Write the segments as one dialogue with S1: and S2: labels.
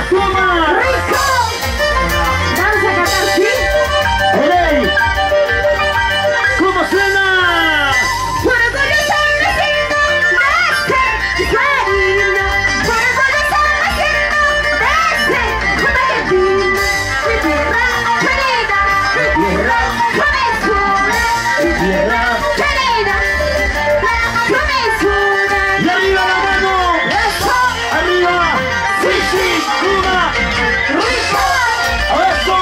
S1: toma.
S2: ¡Rico! Vamos a cantar, ¿sí?
S1: ¡Ey! ¿Cómo suena?
S2: Fuego de sangre signo de este marino. Fuego de sangre signo de este combatentino. Mi tierra querida, mi tierra promesura, mi tierra querida, la promesura.
S1: ¡Y arriba la mano!
S2: ¡Eso!
S1: ¡Arriba! ¡Sí, sí! ¡Toma!
S2: ¡Rico!
S1: ¡Eso!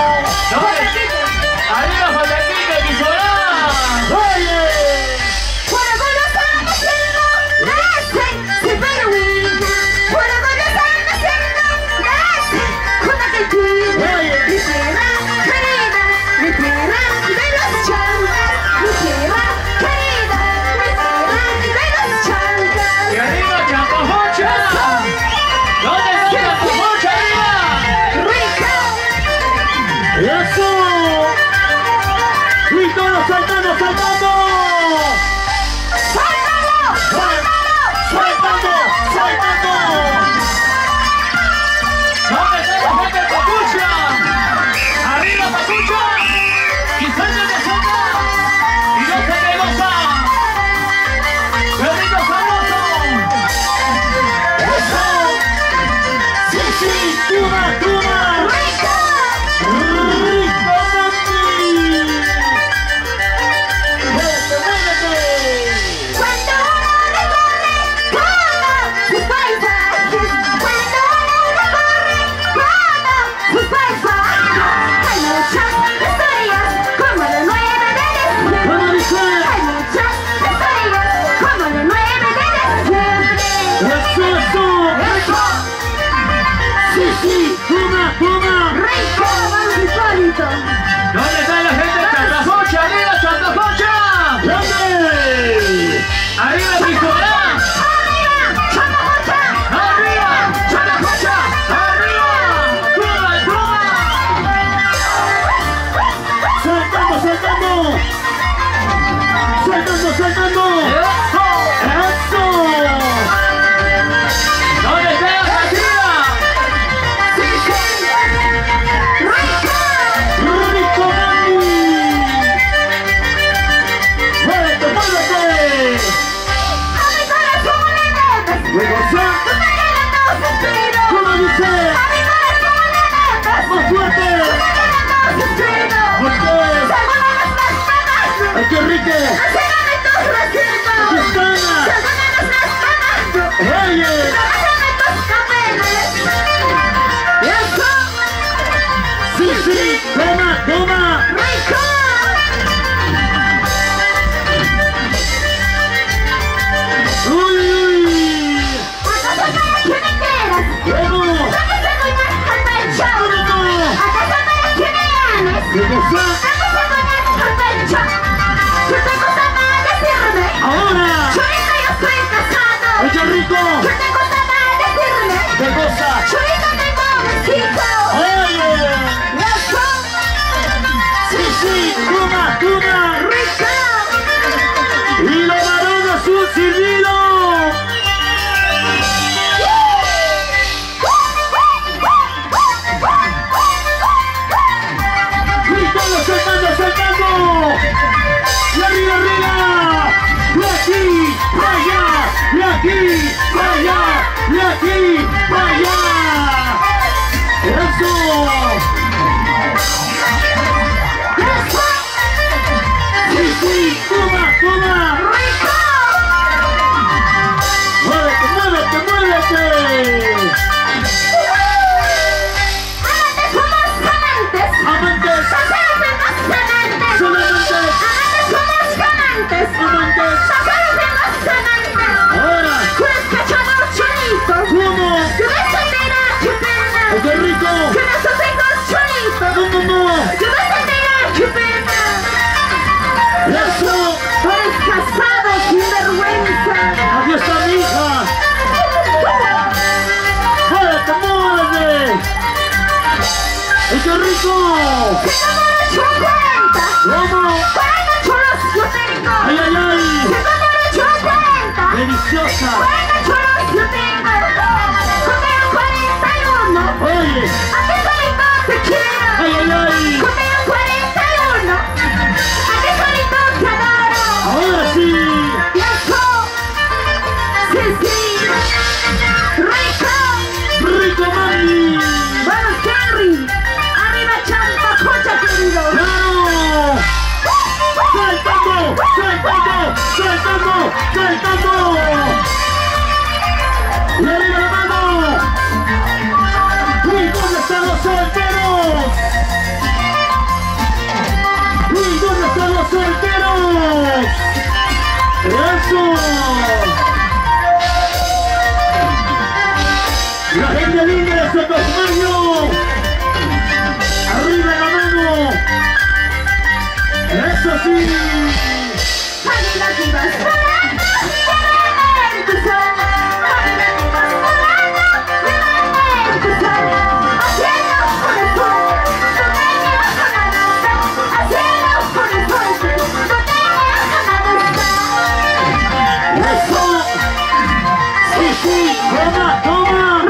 S3: ¡Arriba, Jotaquito, mi solar!
S1: ¡Oye!
S2: Fuego de sangre signo de este superhuino. Fuego de sangre signo de este combatentino.
S1: ¡Oye!
S2: Mi tierra querida, mi tierra de los changas, mi tierra querida, mi tierra de los changas.
S3: ¡Y arriba, Champajocha! ¿Dónde está Champajocha, arriba?
S2: ¡Rico!
S1: ¡Eso! ¡Y todos saltando, saltando!
S2: ¡Suéltalo!
S1: ¡Saltando, saltando!
S3: ¿Dónde está la gente de Papucha? ¡Arriba, Papucha! ¡Y suéltate, suelta! ¡Y no se te goza! ¡Perrito famoso!
S1: ¡Eso! ¡Sí, sí! ¡Toma, toma!
S2: ¡Rico!
S1: ¡Rico, mami! ¡Muévete, muévete!
S2: Cuando uno recorre todos sus paisajes, cuando uno recorre todos sus paisajes, hay muchas estrellas como la 9 de diciembre.
S1: ¡Vamos, Michelle!
S2: Hay muchas estrellas como la 9 de diciembre.
S1: ¡Eso, eso!
S2: ¡Eso!
S1: ¡Sí, sí! ¡Toma, toma!
S2: ¡Rico! ¡Vamos, Hipólito!
S3: ¿Dónde está la gente de Champajocha? ¡Arriba, Champajocha!
S1: ¡Dale!
S3: ¡Arriba, mi solar!
S2: ¡Arriba! ¡Champajocha!
S3: ¡Arriba! ¡Champajocha! ¡Arriba! ¡Toma, toma!
S1: ¡Saltando, saltando! ¡Saltando, saltando!
S3: ¡Eso!
S1: ¡Eso!
S3: ¿Dónde está la Catira?
S2: ¡Sí, sí! ¡Rico!
S1: ¡Rico, mami! ¡Muévete, muévete!
S2: ¡A mi corazón le metes!
S1: ¡Me goza!
S2: ¡Tú me quedas dos suspiros!
S1: ¿Cómo dice?
S2: ¡A mi corazón le metes!
S1: ¡Más fuerte!
S2: ¡Tú me quedas dos suspiros!
S1: ¡Fuerte!
S2: ¡Según me estás pagando!
S1: ¡Ay, qué rico!
S2: ¡Enséñame tus recitos!
S1: ¡Aquí están!
S2: ¡Según me estás pagando!
S1: ¡Oye!
S2: ¡Enséñame tus papeles! ¡Eso!
S1: ¡Sí, sí! ¡Toma, toma!
S2: ¡Rico!
S1: ¡Uy, uy!
S2: ¿Acaso para que me quieras?
S1: ¡Vamos!
S2: ¿Acaso doy más al pecho? ¿Acaso para que me ames?
S1: ¡Me goza!
S2: ¿Acaso doy más al pecho? ¿Qué te gusta más decirme?
S1: ¡Ahora!
S2: Churita, yo estoy casado.
S1: ¡Ay, qué rico!
S2: ¿Qué te gusta más decirme?
S1: ¡Me goza!
S2: Churita, tengo un hijo.
S1: ¡Oye!
S2: Eso,
S1: ¡Sí, sí! ¡Toma, toma!
S2: rico.
S1: ¡Y los varones un silbido! ¡Gritando, saltando, saltando! ¡Y arriba, arriba! ¡Y aquí, para allá! ¡Y aquí, para allá! ¡Y aquí, para allá! ¡Eso!
S2: Eso,
S1: ¡Sí, sí! ¡Toma, toma!
S2: rico.
S1: ¡Muévete, muévete, muévete!
S2: Amantes somos amantes.
S1: ¡Amantes!
S2: Nosotros somos amantes.
S1: ¡Son amantes!
S2: Amantes somos amantes.
S1: ¡Amantes!
S2: Nosotros somos amantes.
S1: ¡Ahora!
S2: ¿Quieres cachorro chulito?
S1: ¿Cómo?
S2: Yo me sentiré chupina.
S1: ¡Ay, qué rico!
S2: Yo no soy chulito.
S1: ¡No, no, no!
S2: Yo me sentiré chupina.
S1: ¡Eso!
S2: Tú eres casado sin vergüenza.
S1: ¡Aquí está mi hija! ¡Muévete, muévete! ¡Ay, qué rico!
S2: Si no me lo cuenta.
S1: ¿Cómo?
S2: 40 chulos yo tengo.
S1: ¡Ay, ay, ay!
S2: Si no me lo cuenta.
S1: ¡Deliciosa!
S2: 40 chulos yo tengo. Con el 41
S1: La gente linda de Sotomayor. Arriba la mano. Eso sí. Toma, toma.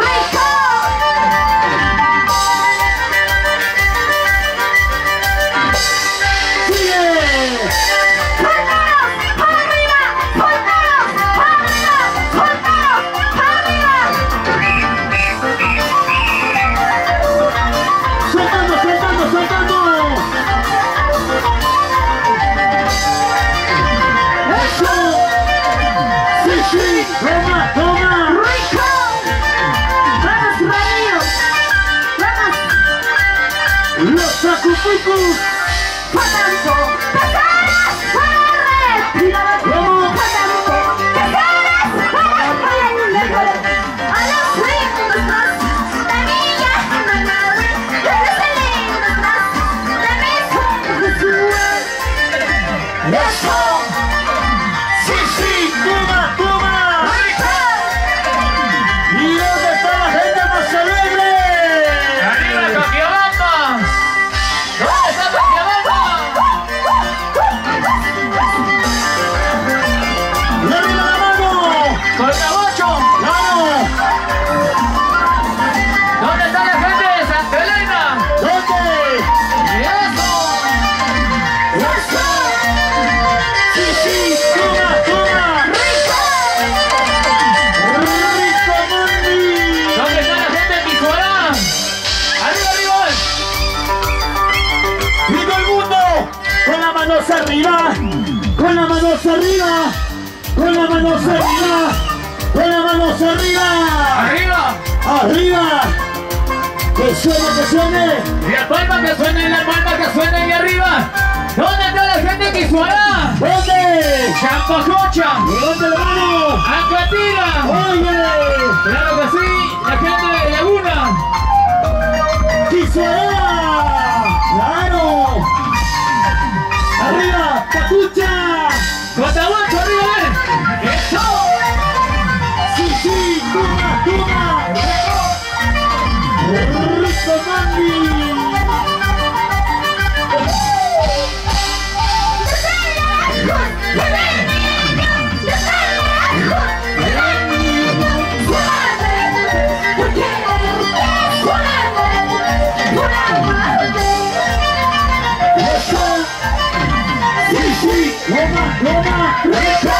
S1: Toma, toma.
S2: ¡Rico! ¡Vamos, Mario! ¡Vamos!
S1: Los sacupucus.
S2: ¡Potando! ¡Casadas! ¡Para
S1: ¿Cómo?
S2: ¡Potando! ¡Casadas! ¡Para a los ritmos más! ¡La niña Manaui! ¡De los lindos más! ¡De mis ojos!
S1: Eso. Sí, sí, toma, toma. ¿Y dónde está la gente más alegre?
S3: ¡Arriba, Coquiabamba! ¿Dónde está Coquiabamba?
S1: ¡Y arriba la mano!
S3: ¡Corcabocho!
S1: ¡Vamos!
S3: ¿Dónde está la gente de Santa Elena?
S1: ¿Dónde?
S3: ¡Y eso!
S1: ¡Eso! ¡Sí, sí! ¡Toma, toma! ¡Rico, mami!
S3: ¿Dónde está la gente de Tijuana? ¡Arriba, arriba!
S1: ¡Y todo el mundo! ¡Con las manos arriba! ¡Con las manos arriba! ¡Con las manos arriba! ¡Con las manos arriba!
S3: ¡Arriba!
S1: ¡Arriba! ¡Que suene, que suene!
S3: ¡Y la palma que suene y arriba! ¿Dónde está la gente de Tijuana?
S1: ¿Dónde?
S3: ¡Champacocha!
S1: ¡Levante la mano!
S3: ¡Ancatira!
S1: ¡Oye!
S3: ¡Claro que sí! ¡La gente de Laguna!
S1: ¡Quisuela! ¡Claro! ¡Arriba! ¡Capucha!
S3: ¡Cotahuacho, arriba, ven! ¡Eso!
S1: ¡Sí, sí! ¡Toma, toma! ¡Rico, mami! ¡Eso! ¡Sí, sí! ¡Toma, toma! ¡Rico!